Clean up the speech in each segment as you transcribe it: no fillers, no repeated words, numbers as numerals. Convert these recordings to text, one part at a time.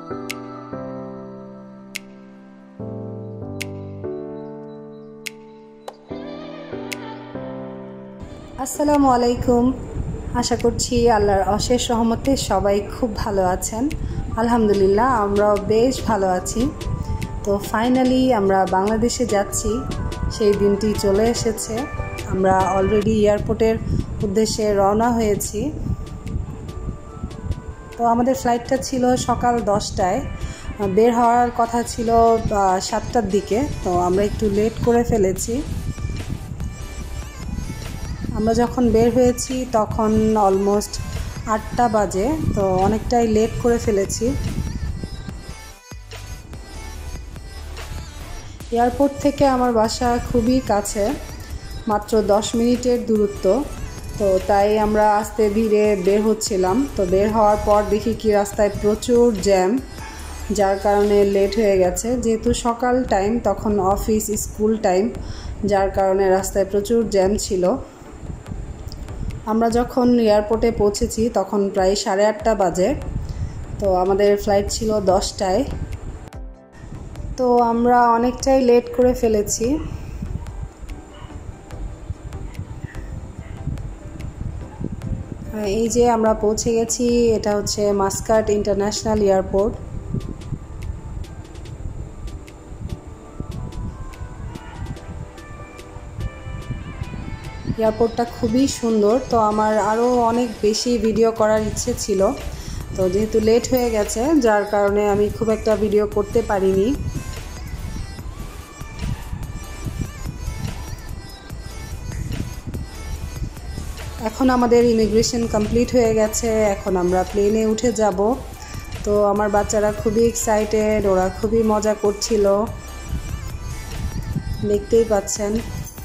আসসালামু আলাইকুম। আশা করছি আল্লাহর অশেষ রহমতে সবাই খুব ভালো আছেন। আলহামদুলিল্লাহ আমরাও বেশ ভালো আছি। তো ফাইনালি আমরা বাংলাদেশে যাচ্ছি, সেই দিনটি চলে এসেছে। আমরা অলরেডি এয়ারপোর্টের উদ্দেশ্যে রওনা হয়েছি। তো আমাদের ফ্লাইটটা ছিল সকাল 10টায়, বের হওয়ার কথা ছিল 7টার দিকে। তো আমরা একটু লেট করে ফেলেছি। আমরা যখন বের হয়েছি তখন অলমোস্ট 8টা বাজে, তো অনেকটাই লেট করে ফেলেছি। এয়ারপোর্ট থেকে আমার বাসা খুবই কাছে, মাত্র 10 মিনিটের দূরত্ব। তো তাই আমরা আস্তে ধীরে বের হচ্ছিলাম। তো বের হওয়ার পর দেখি কি রাস্তায় প্রচুর জ্যাম, যার কারণে লেট হয়ে গেছে। যেহেতু সকাল টাইম, তখন অফিস স্কুল টাইম, যার কারণে রাস্তায় প্রচুর জ্যাম ছিল। আমরা যখন এয়ারপোর্টে পৌঁছেছি তখন প্রায় 8:30 বাজে। তো আমাদের ফ্লাইট ছিল 10টায়। তো আমরা অনেকটাই লেট করে ফেলেছি। এই যে আমরা পৌঁছে গেছি, এটা হচ্ছে মাস্কাট ইন্টারন্যাশনাল এয়ারপোর্ট। এয়ারপোর্টটা খুবই সুন্দর। তো আমার আরও অনেক বেশি ভিডিও করার ইচ্ছে ছিল, তো যেহেতু লেট হয়ে গেছে যার কারণে আমি খুব একটা ভিডিও করতে পারিনি। এখন আমাদের ইমিগ্রেশন কমপ্লিট হয়ে গেছে, এখন আমরা প্লেনে উঠে যাব। তো আমার বাচ্চারা খুবই এক্সাইটেড, ওরা খুবই মজা করছিল, দেখতেই পাচ্ছেন।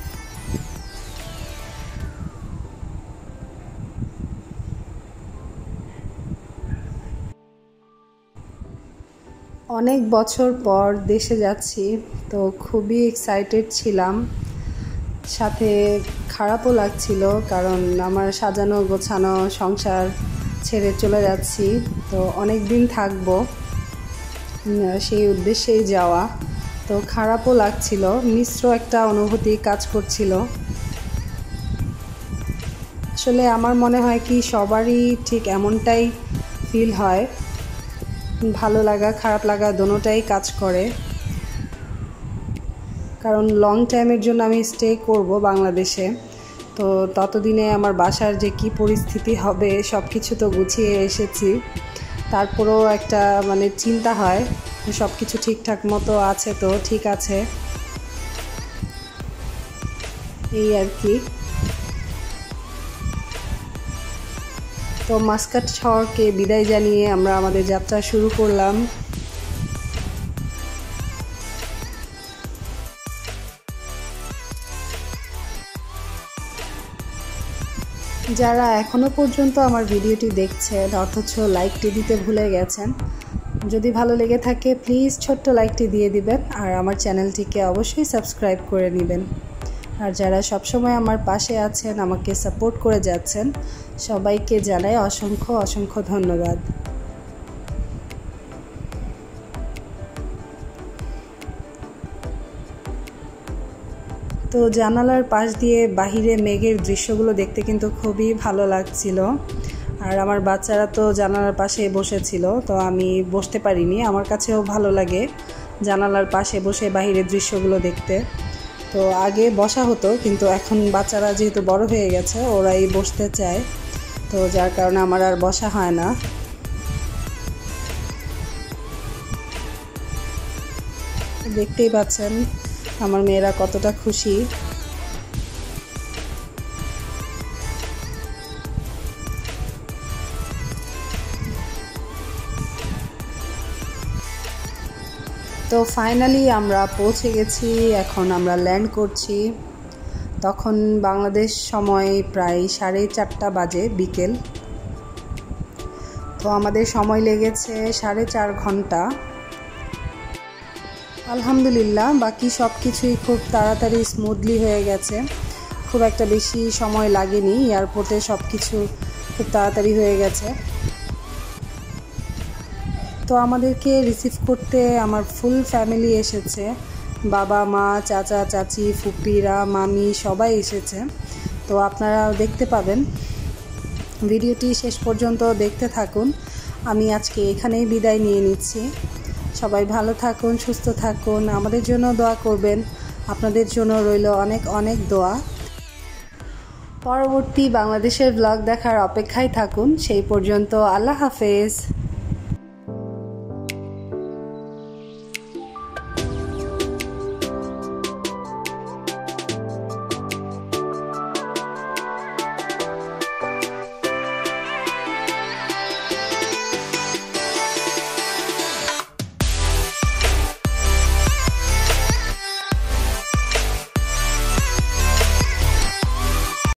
অনেক বছর পর দেশে যাচ্ছি, তো খুবই এক্সাইটেড ছিলাম, সাথে খারাপও লাগছিল, কারণ আমার সাজানো গোছানো সংসার ছেড়ে চলে যাচ্ছি। তো অনেক দিন থাকবো, সেই উদ্দেশ্যেই যাওয়া। তো খারাপও লাগছিল, মিশ্র একটা অনুভূতি কাজ করছিল। আসলে আমার মনে হয় কি সবারই ঠিক এমনটাই ফিল হয়, ভালো লাগা খারাপ লাগা দোনোটাই কাজ করে। কারণ লং টাইমের জন্য আমি স্টে করব বাংলাদেশে। তো ততদিনে আমার বাসার যে কি পরিস্থিতি হবে সব কিছু তো গুছিয়ে এসেছি, তারপরেও একটা চিন্তা হয় সব কিছু ঠিকঠাক মতো আছে, তো ঠিক আছে, এই আর কি। তো মাস্কাট শহরকে বিদায় জানিয়ে আমরা আমাদের যাত্রা শুরু করলাম। যারা এখনও পর্যন্ত আমার ভিডিওটি দেখছেন অথচ লাইকটি দিতে ভুলে গেছেন, যদি ভালো লেগে থাকে প্লিজ ছোট্ট লাইকটি দিয়ে দিবেন, আর আমার চ্যানেলটিকে অবশ্যই সাবস্ক্রাইব করে নেবেন। আর যারা সবসময় আমার পাশে আছেন, আমাকে সাপোর্ট করে যাচ্ছেন, সবাইকে জানাই অসংখ্য অসংখ্য ধন্যবাদ। তো জানালার পাশ দিয়ে বাহিরে মেঘের দৃশ্যগুলো দেখতে কিন্তু খুবই ভালো লাগছিল। আর আমার বাচ্চারা তো জানালার পাশে বসেছিল, তো আমি বসতে পারিনি। আমার কাছেও ভালো লাগে জানালার পাশে বসে বাহিরের দৃশ্যগুলো দেখতে। তো আগে বসা হতো, কিন্তু এখন বাচ্চারা যেহেতু বড় হয়ে গেছে ওরাই বসতে চায়, তো যার কারণে আমার আর বসা হয় না। দেখতেই পাচ্ছেন আমার মেয়েরা কতটা খুশি। তো ফাইনালি আমরা পৌঁছে গেছি, এখন আমরা ল্যান্ড করছি। তখন বাংলাদেশ সময় প্রায় 4:30 বাজে বিকেল। তো আমাদের সময় লেগেছে 4.5 ঘন্টা। আলহামদুলিল্লাহ বাকি সব কিছুই খুব তাড়াতাড়ি স্মুথলি হয়ে গেছে, খুব একটা বেশি সময় লাগেনি। এয়ারপোর্টে সব কিছু খুব তাড়াতাড়ি হয়ে গেছে। তো আমাদেরকে রিসিভ করতে আমার ফুল ফ্যামিলি এসেছে, বাবা মা চাচা চাচি ফুপিরা মামি সবাই এসেছে। তো আপনারা দেখতে পাবেন, ভিডিওটি শেষ পর্যন্ত দেখতে থাকুন। আমি আজকে এখানেই বিদায় নিয়ে নিচ্ছি। সবাই ভালো থাকুন, সুস্থ থাকুন, আমাদের জন্য দোয়া করবেন। আপনাদের জন্য রইল অনেক অনেক দোয়া। পরবর্তী বাংলাদেশের ব্লগ দেখার অপেক্ষায় থাকুন। সেই পর্যন্ত আল্লাহ হাফেজ।